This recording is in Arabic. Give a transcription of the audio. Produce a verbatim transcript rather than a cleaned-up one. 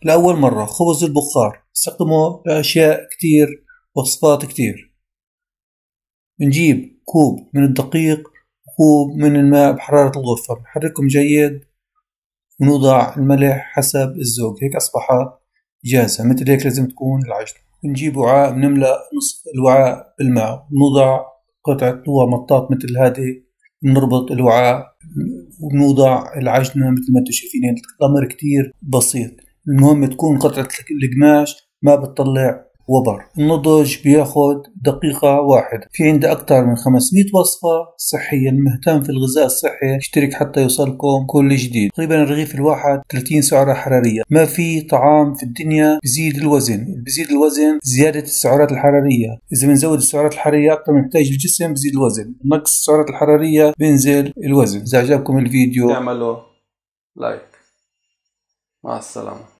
لأول مرة خبز البخار استخدمه لأشياء كتير، وصفات كتير. نجيب كوب من الدقيق وكوب من الماء بحرارة الغرفة، نحركهم جيد ونوضع الملح حسب الذوق. هيك أصبحت جاهزة. مثل هيك لازم تكون العجنة. نجيب وعاء بنملأ نصف الوعاء بالماء ونوضع قطعة نوع مطاط مثل هذه، نربط الوعاء ونوضع العجنة مثل ما انتم شايفين. الأمر كتير بسيط، المهم تكون قطعة القماش ما بتطلع وبر. النضج بياخد دقيقة واحدة. في عندي أكثر من خمسمية وصفة صحية. المهتم في الغذاء الصحي اشترك حتى يوصلكم كل جديد. تقريبا الرغيف الواحد ثلاثين سعرة حرارية. ما في طعام في الدنيا بزيد الوزن. بزيد الوزن زيادة السعرات الحرارية. إذا بنزود السعرات الحرارية أكثر من محتاج الجسم بزيد الوزن. نقص السعرات الحرارية بينزل الوزن. إذا عجبكم الفيديو اعملوا لايك. مع السلامة.